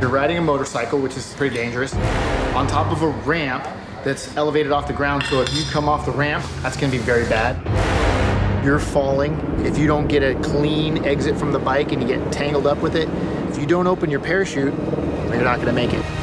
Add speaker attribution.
Speaker 1: You're riding a motorcycle, which is pretty dangerous, on top of a ramp that's elevated off the ground, so if you come off the ramp, that's gonna be very bad. You're falling. If you don't get a clean exit from the bike and you get tangled up with it, if you don't open your parachute, you're not gonna make it.